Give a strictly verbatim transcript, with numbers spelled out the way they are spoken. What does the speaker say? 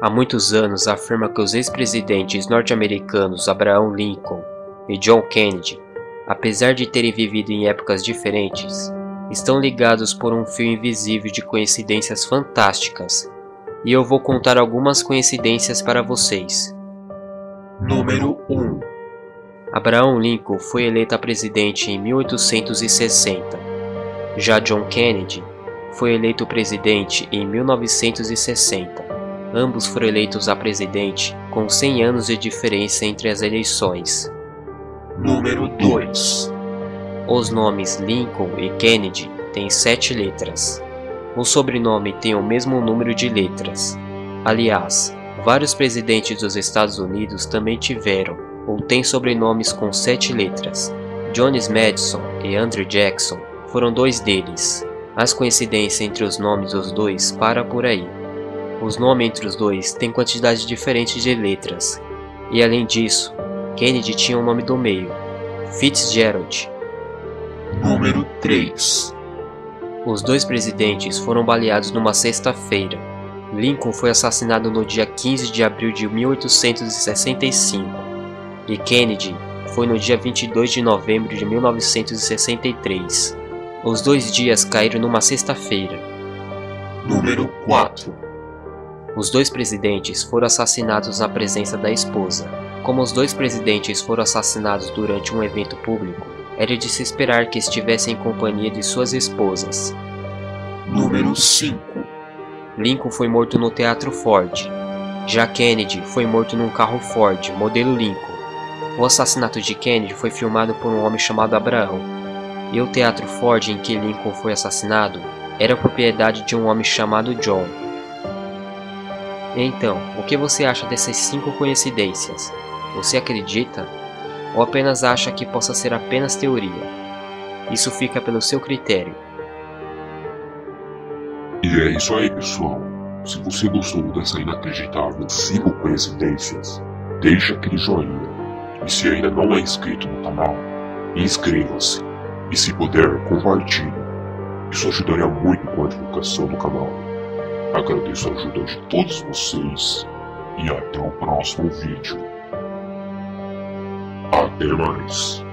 Há muitos anos afirma que os ex-presidentes norte-americanos Abraham Lincoln e John Kennedy, apesar de terem vivido em épocas diferentes, estão ligados por um fio invisível de coincidências fantásticas, e eu vou contar algumas coincidências para vocês. Número um. Abraham Lincoln foi eleito a presidente em mil oitocentos e sessenta. Já John Kennedy foi eleito presidente em mil novecentos e sessenta. Ambos foram eleitos a presidente com cem anos de diferença entre as eleições. Número dois. Os nomes Lincoln e Kennedy têm sete letras. O sobrenome tem o mesmo número de letras. Aliás, vários presidentes dos Estados Unidos também tiveram ou têm sobrenomes com sete letras. John Madison e Andrew Jackson foram dois deles. As coincidências entre os nomes dos dois para por aí. Os nomes entre os dois têm quantidade diferente de letras. E além disso, Kennedy tinha o nome do meio, Fitzgerald. Número três. Os dois presidentes foram baleados numa sexta-feira. Lincoln foi assassinado no dia quinze de abril de mil oitocentos e sessenta e cinco e Kennedy foi no dia vinte e dois de novembro de mil novecentos e sessenta e três. Os dois dias caíram numa sexta-feira. Número quatro. Os dois presidentes foram assassinados na presença da esposa. Como os dois presidentes foram assassinados durante um evento público, era de se esperar que estivessem em companhia de suas esposas. Número cinco. Lincoln foi morto no Teatro Ford. Já Kennedy foi morto num carro Ford, modelo Lincoln. O assassinato de Kennedy foi filmado por um homem chamado Abraham. E o Teatro Ford em que Lincoln foi assassinado era propriedade de um homem chamado John. Então, o que você acha dessas cinco coincidências? Você acredita? Ou apenas acha que possa ser apenas teoria? Isso fica pelo seu critério. E é isso aí, pessoal. Se você gostou dessa inacreditável cinco coincidências, deixa aquele joinha. E se ainda não é inscrito no canal, inscreva-se. E se puder, compartilhe. Isso ajudaria muito com a divulgação do canal. Agradeço a ajuda de todos vocês e até o próximo vídeo. Até mais.